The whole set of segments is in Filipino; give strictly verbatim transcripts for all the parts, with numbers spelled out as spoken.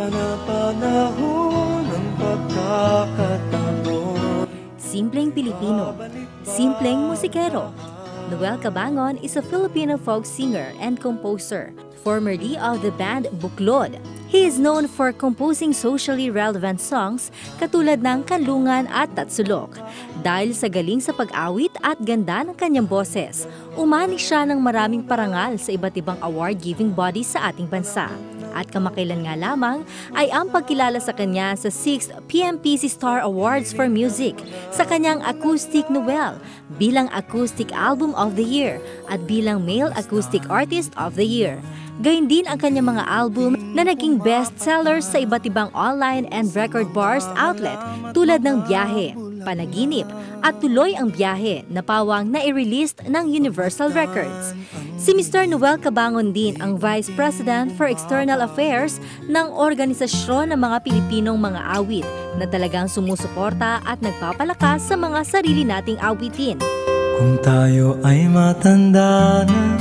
panapanahon ng pagkakataon. Simpleng Pilipino, simpleng musikero. Noel Cabangon is a Filipino folk singer and composer, formerly of the band Buklod. He is known for composing socially relevant songs katulad ng Kanlungan at Tatsulok. Dahil sa galing sa pag-awit at ganda ng kanyang boses, umani siya ng maraming parangal sa iba't ibang award-giving bodies sa ating bansa. At kamakailan nga lamang ay ang pagkilala sa kanya sa sixth P M P C Star Awards for Music sa kanyang Acoustic Noel bilang Acoustic Album of the Year at bilang Male Acoustic Artist of the Year. Gayun din ang kanyang mga album na naging bestsellers sa iba't ibang online and record bars outlet tulad ng Biyahe, Panaginip at Tuloy ang Biyahe na pawang na i-released ng Universal Records. Si Mister Noel Cabangon din ang Vice President for External Affairs ng Organisasyon ng mga Pilipinong Mga Awit na talagang sumusuporta at nagpapalakas sa mga sarili nating awitin. Kung tayo ay matanda na,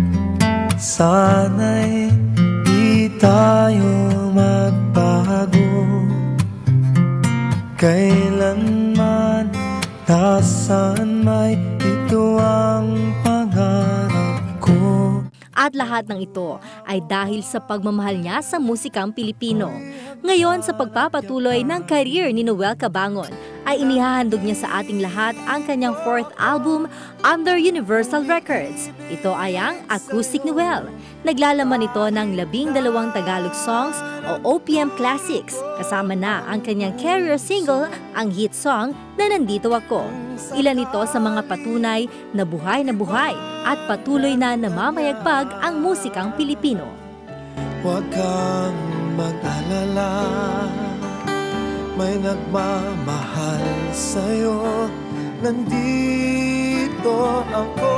sana'y di tayo magbago. Kailanman, nasaan may ito ang pangarap ko. At lahat ng ito ay dahil sa pagmamahal niya sa musikang Pilipino. Ngayon sa pagpapatuloy ng career ni Noel Cabangon, ay inihahandog niya sa ating lahat ang kanyang fourth album under Universal Records. Ito ay ang Acoustic Noel. Naglalaman ito ng labing dalawang Tagalog songs o O P M Classics. Kasama na ang kanyang career single, ang hit song na Nandito Ako. Ilan ito sa mga patunay na buhay na buhay at patuloy na namamayagpag ang musikang Pilipino. Huwag kang mag-alala, may nagmamahal sa'yo, nandito ako.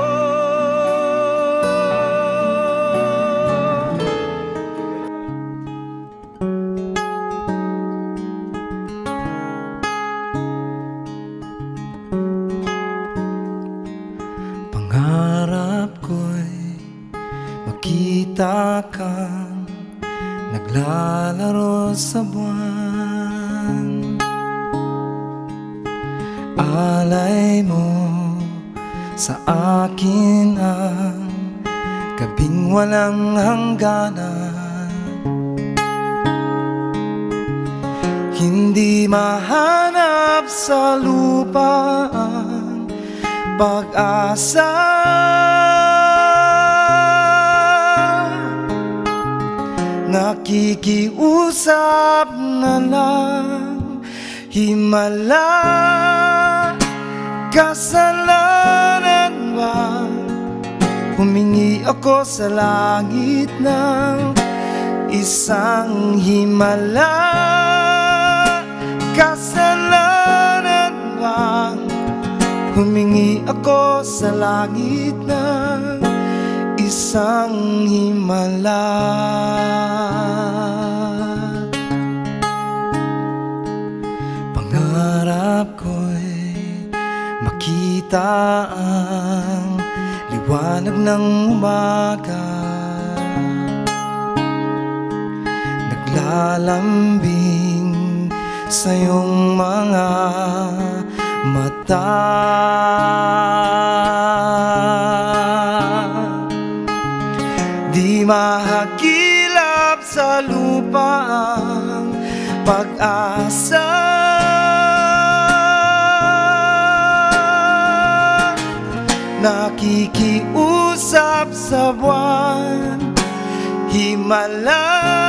Pangarap ko'y makita kang naglalaro sa buwan. Alay mo sa akin ang gabing walang hangganan. Hindi mahanap sa lupa ang pag-asa. Nakikiusap na lang, himala, kasalanan ba? Humingi ako sa langit ng isang himala. Kasalanan ba? Humingi ako sa langit ng isang himala. Pangarap ko'y makita ang liwanag ng umaga, naglalambing sa iyong mga mata. Di mahagilap sa lupa ang pag-asa. Nakikiusap sa buwan, himala,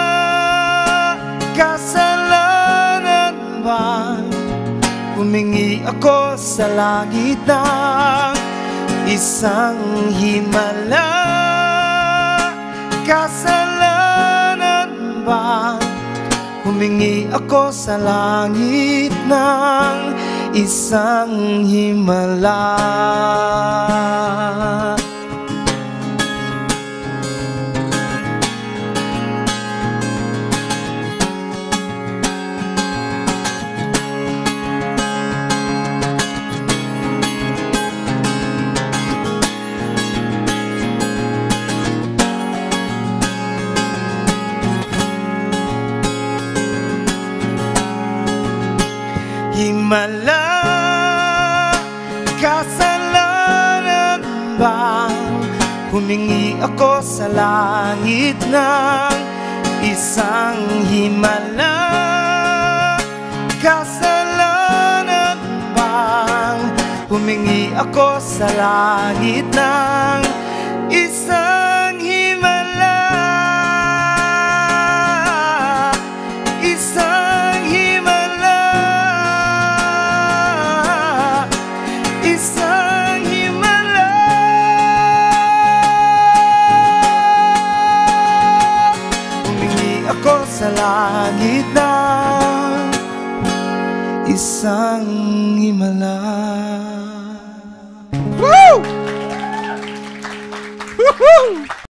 kasalanan ba? Humingi ako sa langit ng isang himala. Kasalanan ba? Humingi ako sa langit ng isang himala. himala. Kasalanan bang humingi ako sa langit ng isang himala? Kasalanan bang humingi ako sa langit ng isang himala? Isang himala. Isang himala. Humingi ako sa langit ng isang himala. Woo! Woohoo!